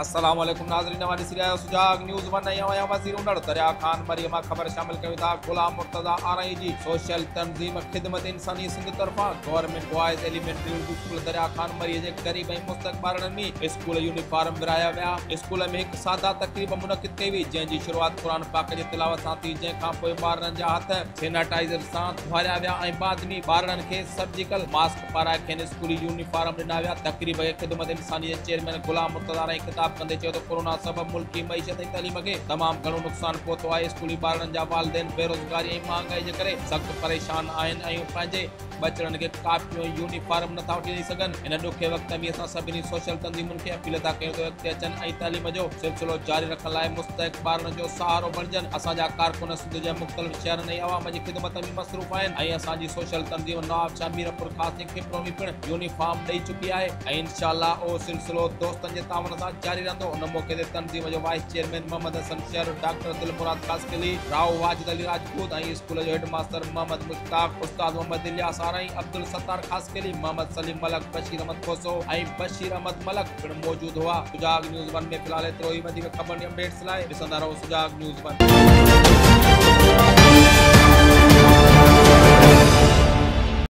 अस्सलाम वालेकुम नाज़रीन, हमारी सीरिया सुजाग न्यूज़ वन आया वज़ीर उमर दरिया खान मरियम खबर शामिल कयो था। गुलाम मुर्तज़ा आरई जी सोशल तंजीम खिदमत इंसानी सिंध तरफा government boys elementary Urdu school Darya Khan मरी जे गरीब ऐं मुस्तक ॿारनि में स्कूल यूनिफॉर्म विराया विया। स्कूल में एक सादा तकरीब मुनक़िद कई हुई, जंहिंजी शुरूआत क़ुरान पाक जे तिलावत सां थी, जंहिंखां पोइ ॿारनि जा हथ सैनिटाइज़र सां धोआरिया विया ऐं बाद में ॿारनि खे सर्जिकल मास्क पाराए खेनि स्कूली यूनिफॉर्म ॾिना विया। तकरीब खे खिदमत इंसानी जे चेयरमैन गुलाम मुर्तज़ा आरई खिताब कंदे चयो त कोरोना सबब मुल्की मईशत ऐं तइलीम खे तमामु घणो नुक़सान पहुतो आहे। स्कूली ॿारनि जा वालिदैन बेरोज़गारी ऐं महांगाई जे करे सख़्तु परेशान आहिनि ऐं पंहिंजे बचड़नि खे कापियूं यूनिफॉर्म नथा वठी ॾेई सघनि। इन ॾुखे वक़्त में असां सभिनी सोशल तंज़ीमुनि खे अपील था कयूं त अॻिते अचनि ऐं तइलीम जो सिलसिलो जारी रखण लाइ मुस्तहिक़ ॿारनि जो सहारो बणिजनि। असांजा कारकुन सिंध जे मुख़्तलिफ़ शहरनि ऐं अवाम जी ख़िदमत में मसरूफ़ आहिनि ऐं असांजी सोशल तंज़ीम नवाब शाह मीरपुर ख़ासि खिपरो में पिणु यूनिफॉर्म ॾेई चुकी आहे ऐं इंशाअल्लाह उहो सिलसिलो दोस्तनि जे तावन सां जारी रहंदो। उन मौक़े ते तंज़ीम जो वाइस चेयरमैन मोहम्मद हसन शहर डॉक्टर दिलमुराद ख़ासकली राव वाजिद अली राजपूत ऐं स्कूल जो हेड मास्टर मोहम्मद मुश्ताक उस्ताद मोहम्मद इलियास आरई अब्दुल सत्तार ख़ासकली मोहम्मद सलीम मलक बशीर अहमद खोसो ऐं बशीर अहमद मलक पिणु मौजूद हुआ। सुजाग न्यूज़ वन में फ़िलहाल एतिरो ई। वधीक ख़बर अपडेट्स लाइ ॾिसंदा रहो सुजाग न्यूज़ वन।